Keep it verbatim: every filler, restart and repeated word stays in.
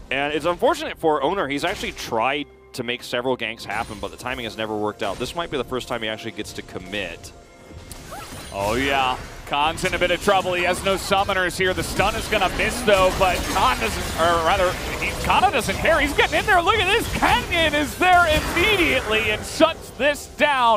And it's unfortunate for Owner. He's actually tried to make several ganks happen, but the timing has never worked out. This might be the first time he actually gets to commit. Oh, yeah. Khan's in a bit of trouble. He has no summoners here. The stun is going to miss, though, but Khan doesn't, or rather, he, Kana doesn't care. He's getting in there. Look at this. Canyon is there immediately and shuts this down.